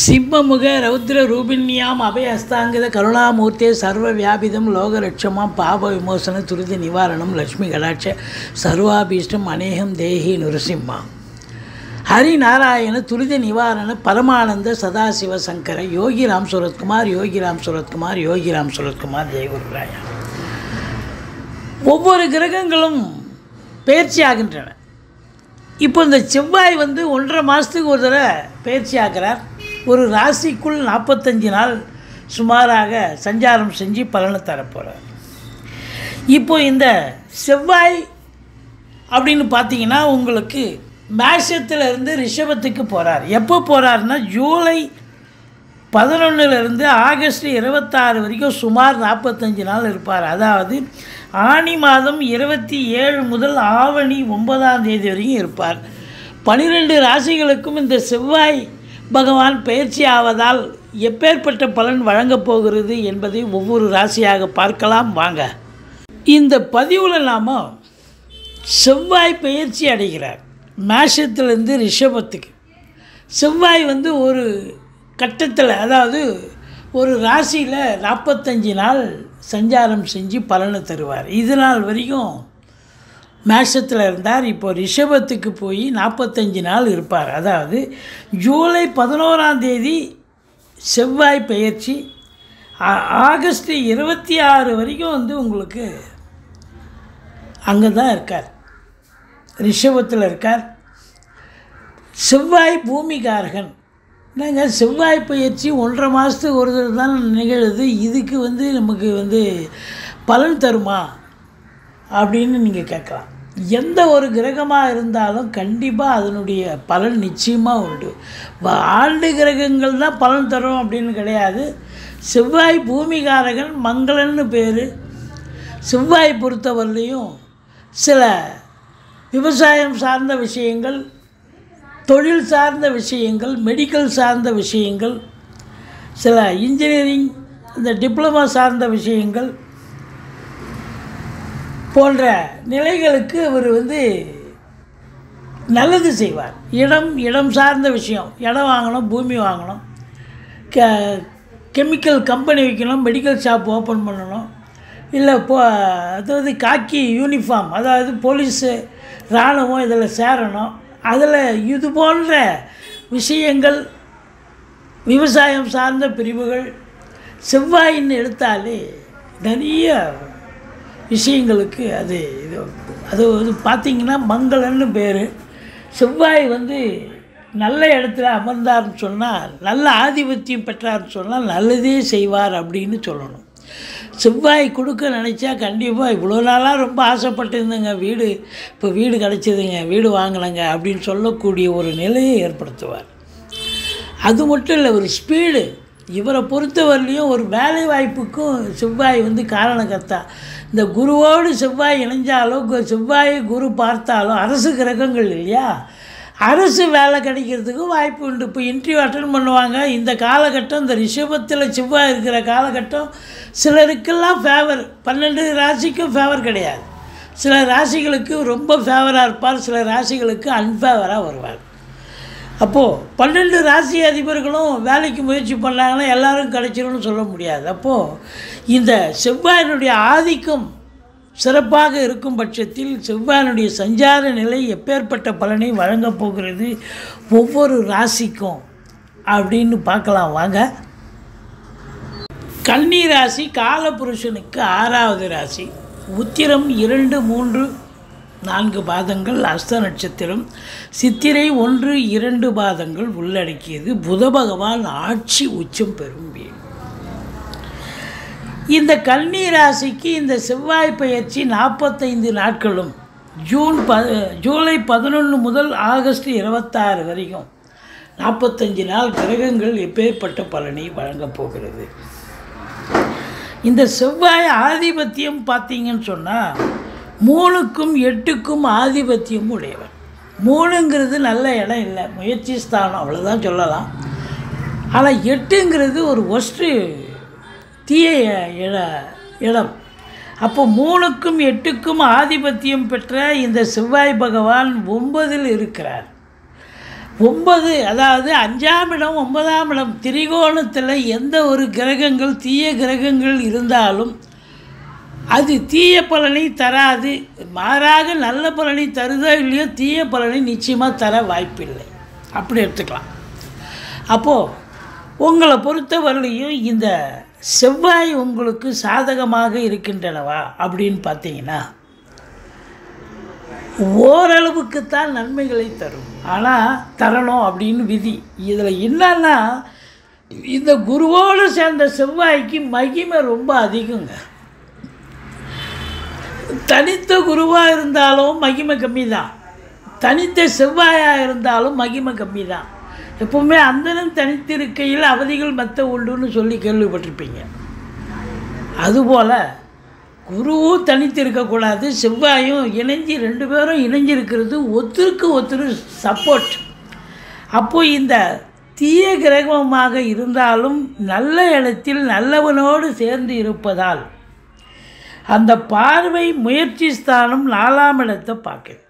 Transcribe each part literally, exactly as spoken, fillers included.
சிம்மமுக ரௌத்ர ரூபிண்யாம் அபயஸ்தாங்கித கருணாமூர்த்தே சர்வ வியாபிதம் லோகரட்சமாம் பாப விமோசன துரித நிவாரணம் லக்ஷ்மி கடாட்ச சர்வாபீஷ்டம் அநேகம் தேஹி நுரசிம்மா ஹரிநாராயண துரித நிவாரண பரமானந்த சதாசிவ சங்கர யோகி ராம் சுரத்குமார் யோகி ராம் சுரத்குமார் யோகி ராம் சுரத்குமார் ஜெயகுருராயா. ஒவ்வொரு கிரகங்களும் பயிற்சி ஆகின்றன. இப்போ இந்த செவ்வாய் வந்து ஒன்றரை மாதத்துக்கு ஒரு தடவை பயிற்சி ஆகிறார். ஒரு ராசிக்குள் நாற்பத்தஞ்சு நாள் சுமாராக சஞ்சாரம் செஞ்சு பலனை தரப்போகிறார். இப்போ இந்த செவ்வாய் அப்படின்னு பார்த்தீங்கன்னா உங்களுக்கு மேஷத்திலிருந்து ரிஷபத்துக்கு போகிறார். எப்போ போகிறாருன்னா ஜூலை பதினொன்றுலேருந்து ஆகஸ்ட் இருபத்தாறு வரைக்கும் சுமார் நாற்பத்தஞ்சு நாள் இருப்பார். அதாவது ஆனி மாதம் இருபத்தி ஏழு முதல் ஆவணி ஒன்பதாம் தேதி வரைக்கும் இருப்பார். பனிரெண்டு ராசிகளுக்கும் இந்த செவ்வாய் பகவான் பயிற்சி ஆவதால் எப்பேற்பட்ட பலன் வழங்கப் போகிறது என்பதை ஒவ்வொரு ராசியாக பார்க்கலாம் வாங்க. இந்த பதிவில் நாம் செவ்வாய் பயிற்சி அடைகிறார் மேஷத்திலிருந்து ரிஷபத்துக்கு. செவ்வாய் வந்து ஒரு கட்டத்தில், அதாவது ஒரு ராசியில் நாற்பத்தஞ்சு நாள் சஞ்சாரம் செஞ்சு பலனை தருவார். இது நாள் வரைக்கும் மேஷத்தில் இருந்தார். இப்போ ரிஷபத்துக்கு போய் நாற்பத்தஞ்சு நாள் இருப்பார். அதாவது ஜூலை பதினோராம் தேதி செவ்வாய் பயிற்சி, ஆகஸ்ட் இருபத்தி ஆறு வரைக்கும் வந்து உங்களுக்கு அங்கே தான் இருக்கார், ரிஷபத்தில் இருக்கார். செவ்வாய் பூமிகாரகன். நாங்கள் செவ்வாய் பயிற்சி ஒன்றரை மாதத்துக்கு ஒரு தடவை தான் நிகழுது, இதுக்கு வந்து நமக்கு வந்து பலன் தருமா அப்படின்னு நீங்கள் கேட்கலாம். எந்த ஒரு கிரகமாக இருந்தாலும் கண்டிப்பாக அதனுடைய பலன் நிச்சயமாக உண்டு. ஆண்டு கிரகங்கள் தான் பலன் தரும் அப்படின்னு கிடையாது. செவ்வாய் பூமிகாரகன் மங்களன்னு பேர். செவ்வாய் பொறுத்தவரையிலையும் சில விவசாயம் சார்ந்த விஷயங்கள், தொழில் சார்ந்த விஷயங்கள், மெடிக்கல் சார்ந்த விஷயங்கள், சில இன்ஜினியரிங், இந்த டிப்ளமா சார்ந்த விஷயங்கள் போன்ற நிலைகளுக்கு அவர் வந்து நல்லது செய்வார். இடம் இடம் சார்ந்த விஷயம், இடம் வாங்கணும், பூமி வாங்கணும், கெ கெமிக்கல் கம்பெனி வைக்கணும், மெடிக்கல் ஷாப் ஓப்பன் பண்ணணும், இல்லை போ அதாவது காக்கி யூனிஃபார்ம், அதாவது போலீஸு இராணுவம் இதில் சேரணும், அதில் இது போன்ற விஷயங்கள், விவசாயம் சார்ந்த பிரிவுகள் செவ்வாயின்னு எடுத்தாலே நிறைய விஷயங்களுக்கு அது இது அது வந்து பார்த்திங்கன்னா மங்களன்னு பேர். செவ்வாய் வந்து நல்ல இடத்துல அமர்ந்தார்னு சொன்னால், நல்ல ஆதிபத்தியம் பெற்றார்னு சொன்னால் நல்லதே செய்வார் அப்படின்னு சொல்லணும். செவ்வாய் கொடுக்க நினச்சா கண்டிப்பாக, இவ்வளோ நாளாக ரொம்ப ஆசைப்பட்டிருந்தேங்க, வீடு இப்போ வீடு கிடச்சிதுங்க, வீடு வாங்கினங்க அப்படின்னு சொல்லக்கூடிய ஒரு நிலையை ஏற்படுத்துவார். அது மட்டும் இல்லை, ஒரு ஸ்பீடு. இவரை பொறுத்தவரையிலையும் ஒரு வேலை வாய்ப்புக்கும் செவ்வாய் வந்து காரணக்கர்த்தா. இந்த குருவோடு செவ்வாய் இணைஞ்சாலோ, செவ்வாய் குரு பார்த்தாலோ, அரசு கிரகங்கள் இல்லையா, அரசு வேலை கிடைக்கிறதுக்கும் வாய்ப்பு உண்டு. இப்போ இன்டர்வியூ அட்டன் பண்ணுவாங்க. இந்த காலகட்டம், இந்த ரிஷபத்தில் செவ்வாய் இருக்கிற காலகட்டம் சிலருக்கெல்லாம் ஃபேவர், பன்னெண்டு ராசிக்கும் ஃபேவர் கிடையாது. சில ராசிகளுக்கு ரொம்ப ஃபேவராக இருப்பார், சில ராசிகளுக்கு அன்ஃபேவராக வருவார். அப்போது பன்னெண்டு ராசி அதிபர்களும் வேலைக்கு முயற்சி பண்ணாங்கன்னா எல்லோரும் கிடைச்சிரும்னு சொல்ல முடியாது. அப்போது இந்த செவ்வாயினுடைய ஆதிக்கம் சிறப்பாக இருக்கும் பட்சத்தில் செவ்வாயினுடைய சஞ்சார நிலை எப்பேற்பட்ட பலனை வழங்கப் போகிறது ஒவ்வொரு ராசிக்கும் அப்படின்னு பார்க்கலாம் வாங்க. கன்னி ராசி காலபுருஷனுக்கு ஆறாவது ராசி. உத்திரம் இரண்டு மூன்று நான்கு பாதங்கள் அஸ்த நட்சத்திரம், சித்திரை ஒன்று இரண்டு பாதங்கள் உள்ளடக்கியது. புத பகவான் ஆட்சி உச்சம் பெறும் வீடு. இந்த கன்னி ராசிக்கு இந்த செவ்வாய் பயிற்சி நாற்பத்தைந்து நாட்களும், ஜூன் ப ஜூலை பதினொன்று முதல் ஆகஸ்ட் இருபத்தாறு வரைக்கும் நாற்பத்தஞ்சு நாள் கிரகங்கள் எப்பேற்பட்ட பலனை வழங்கப் போகிறது. இந்த செவ்வாய் ஆதிபத்தியம் பார்த்தீங்கன்னு சொன்னால் மூணுக்கும் எட்டுக்கும் ஆதிபத்தியம் உடையவர். மூணுங்கிறது நல்ல இடம் இல்லை, முயற்சி ஸ்தானம், அவ்வளோதான் சொல்லலாம். ஆனால் எட்டுங்கிறது ஒரு ஒஸ்ட்டு தீய இட இடம். அப்போ மூணுக்கும் எட்டுக்கும் ஆதிபத்தியம் பெற்ற இந்த செவ்வாய் பகவான் ஒன்பதில் இருக்கிறார். ஒன்பது அதாவது அஞ்சாம் இடம் ஒன்பதாம் இடம் திரிகோணத்தில் எந்த ஒரு கிரகங்கள் தீய கிரகங்கள் இருந்தாலும் அது தீய பலனை தராது. மாறாக நல்ல பலனை தருதோ இல்லையோ தீய பலனை நிச்சயமாக தர வாய்ப்பில்லை. அப்படி எடுத்துக்கலாம். அப்போது உங்களை பொறுத்தவரையிலையும் இந்த செவ்வாய் உங்களுக்கு சாதகமாக இருக்கின்றனவா அப்படின்னு பார்த்தீங்கன்னா ஓரளவுக்குத்தான் நன்மைகளை தரும். ஆனால் தரணும் அப்படின்னு விதி. இதில் என்னன்னா இந்த குருவோடு சேர்ந்த செவ்வாய்க்கு மகிமை ரொம்ப அதிகங்க. தனித்த குருவாக இருந்தாலும் மகிமை கம்மி தான், தனித்த செவ்வாயாக இருந்தாலும் மகிமை கம்மி தான். எப்போவுமே அந்தனம் தனித்திருக்கையில் அவதிகள் மற்ற உண்டுன்னு சொல்லி கேள்விப்பட்டிருப்பீங்க. அதுபோல் குருவும் தனித்து இருக்கக்கூடாது, செவ்வாயும் இணைஞ்சி ரெண்டு பேரும் இணைஞ்சிருக்கிறது ஒருத்தருக்கு ஒருத்தர் சப்போர்ட். அப்போது இந்த தீய கிரகமாக இருந்தாலும் நல்ல இடத்தில் நல்லவனோடு சேர்ந்து இருப்பதால் அந்த பார்வை முயற்சி ஸ்தானம் நாலாம் இடத்தை பார்க்குது.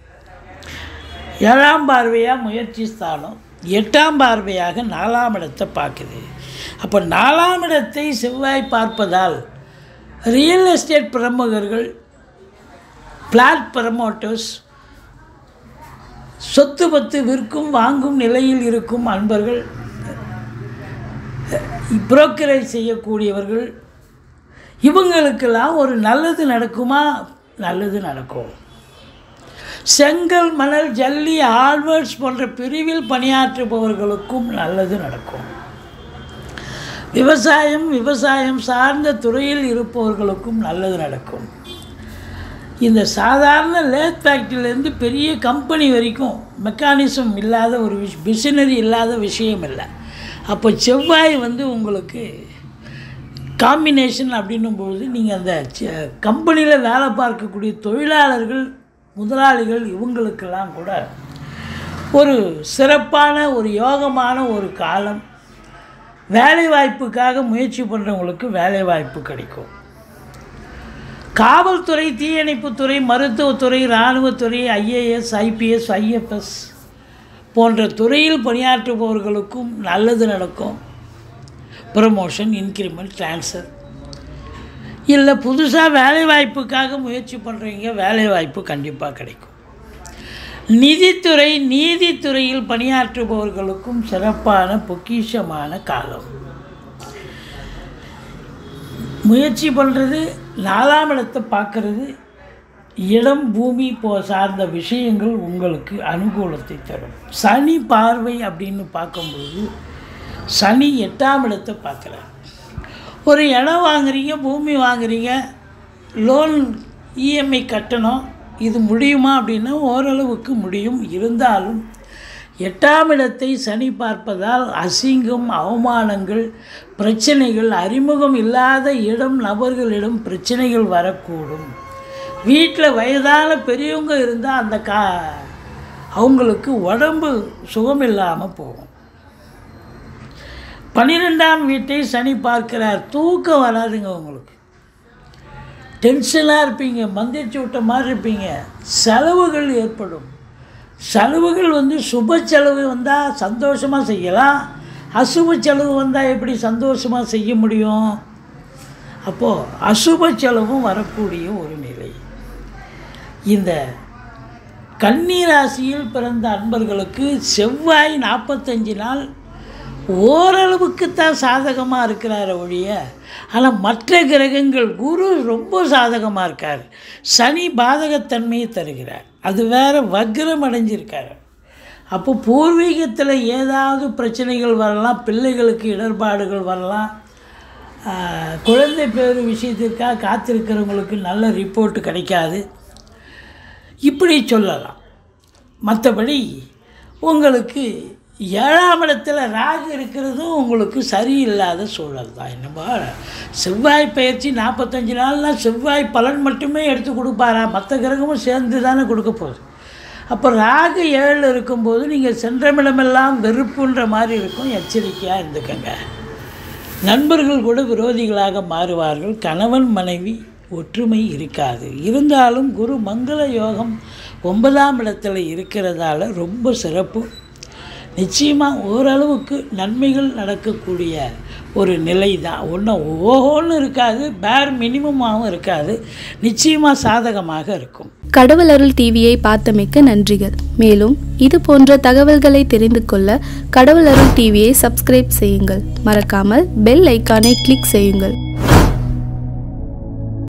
ஏழாம் பார்வையாக முயற்சி ஸ்தானம், எட்டாம் பார்வையாக நாலாம் இடத்தை பார்க்குது. அப்போ நாலாம் இடத்தை செவ்வாய் பார்ப்பதால் ரியல் எஸ்டேட் பிரமுகர்கள், பிளாட் ப்ரமோட்டர்ஸ், சொத்து பத்து விற்கும் வாங்கும் நிலையில் இருக்கும் அன்பர்கள், புரோக்கரேஜ் செய்யக்கூடியவர்கள், இவங்களுக்கெல்லாம் ஒரு நல்லது நடக்குமா? நல்லது நடக்கும். செங்கல் மணல் ஜல்லி ஆல்வர்ட்ஸ் போன்ற பிரிவில் பணியாற்றுபவர்களுக்கும் நல்லது நடக்கும். விவசாயம் விவசாயம் சார்ந்த துறையில் இருப்பவர்களுக்கும் நல்லது நடக்கும். இந்த சாதாரண லேத் ஃபேக்ட்ரியிலேருந்து பெரிய கம்பெனி வரைக்கும் மெக்கானிசம் இல்லாத ஒரு விஷ் மிஷினரி இல்லாத விஷயம் இல்லை. அப்போ செவ்வாய் வந்து உங்களுக்கு காம்பினேஷன் அப்படின்னும்போது நீங்கள் அந்த கம்பெனியில் வேலை பார்க்கக்கூடிய தொழிலாளர்கள், முதலாளிகள், இவங்களுக்கெல்லாம் கூட ஒரு சிறப்பான ஒரு யோகமான ஒரு காலம். வேலை வாய்ப்புக்காக முயற்சி பண்ணுறவங்களுக்கு வேலை வாய்ப்பு கிடைக்கும். காவல்துறை, தீயணைப்புத்துறை, மருத்துவத்துறை, இராணுவத்துறை, ஐஏஎஸ், ஐபிஎஸ், ஐஎஃப்எஸ் போன்ற துறையில் பணியாற்றுபவர்களுக்கும் நல்லது நடக்கும். Promotion, increment, transfer. இல்லை புதுசாக வேலை வாய்ப்புக்காக முயற்சி பண்ணுறீங்க, வேலை வாய்ப்பு கண்டிப்பாக கிடைக்கும். நிதித்துறை, நீதித்துறையில் பணியாற்றுபவர்களுக்கும் சிறப்பான பொக்கிஷமான காலம். முயற்சி பண்ணுறது, நாலாம் இடத்தை பார்க்கறது, இடம் பூமி போ சார்ந்த விஷயங்கள் உங்களுக்கு அனுகூலத்தை தரும். சனி பார்வை அப்படின்னு பார்க்கும்போது சனி எட்டாம் இடத்தை பார்க்குறார். ஒரு இடம் வாங்குறீங்க, பூமி வாங்குறீங்க, லோன் இஎம்ஐ கட்டணும், இது முடியுமா அப்படின்னா ஓரளவுக்கு முடியும். இருந்தாலும் எட்டாம் இடத்தை சனி பார்ப்பதால் அசிங்கம், அவமானங்கள், பிரச்சனைகள், அறிமுகம் இல்லாத இடம் நபர்களிடம் பிரச்சனைகள் வரக்கூடும். வீட்டில் வயதான பெரியவங்க இருந்தால் அந்த கா அவங்களுக்கு உடம்பு சுகம் இல்லாமல் போகும். பன்னிரெண்டாம் வீட்டை சனி பார்க்கிறார். தூக்கம் வராதுங்க, உங்களுக்கு டென்ஷனாக இருப்பீங்க, மந்திரிச்சு விட்ட மாதிரி இருப்பீங்க, செலவுகள் ஏற்படும். செலவுகள் வந்து சுப செலவு வந்தால் சந்தோஷமாக செய்யலாம், அசுப செலவு வந்தால் எப்படி சந்தோஷமாக செய்ய முடியும்? அப்போது அசுப செலவும் வரக்கூடிய ஒரு நிலை. இந்த கன்னி ராசியில் பிறந்த அன்பர்களுக்கு செவ்வாய் நாற்பத்தஞ்சு நாள் ஓரளவுக்கு தான் சாதகமாக இருக்கிறார ஒழிய, ஆனால் மற்ற கிரகங்கள் குரு ரொம்ப சாதகமாக இருக்கார், சனி பாதகத்தன்மையை தருகிறார், அது வேறு வக்ரம் அடைஞ்சிருக்கார். அப்போ பூர்வீகத்தில் ஏதாவது பிரச்சனைகள் வரலாம், பிள்ளைகளுக்கு இடர்பாடுகள் வரலாம், குழந்தை பேர் விஷயத்திற்காக காத்திருக்கிறவங்களுக்கு நல்ல ரிப்போர்ட்டு கிடைக்காது, இப்படி சொல்லலாம். மற்றபடி உங்களுக்கு ஏழாம் இடத்துல ராகு இருக்கிறதும் உங்களுக்கு சரியில்லாத சூழல் தான். என்னப்பா செவ்வாய் பயிற்சி நாற்பத்தஞ்சு நாள்னால் செவ்வாய் பலன் மட்டுமே எடுத்து கொடுப்பாரா? மற்ற கிரகமும் சேர்ந்து தானே கொடுக்க போகுது. அப்போ ராகு ஏழில் இருக்கும்போது நீங்கள் சென்றமிடமெல்லாம் வெறுப்புன்ற மாதிரி இருக்கும். எச்சரிக்கையாக இருந்துக்கங்க. நண்பர்கள் கூட விரோதிகளாக மாறுவார்கள். கணவன் மனைவி ஒற்றுமை இருக்காது. இருந்தாலும் குரு மங்கள யோகம் ஒன்பதாம் இடத்துல இருக்கிறதால ரொம்ப சிறப்பு. நிச்சயமாக ஓரளவுக்கு நன்மைகள் நடக்கக்கூடிய ஒரு நிலை தான். ஒன்றும் ஓஹோன்னு இருக்காது, பேர் மினிமமாகவும் இருக்காது, நிச்சயமாக சாதகமாக இருக்கும். கடவுள் அருள் டிவியை பார்த்தமைக்கு நன்றிகள். மேலும் இது போன்ற தகவல்களை தெரிந்து கொள்ள கடவுள் அருள் டிவியை சப்ஸ்கிரைப் செய்யுங்கள். மறக்காமல் பெல் ஐக்கானை கிளிக் செய்யுங்கள்.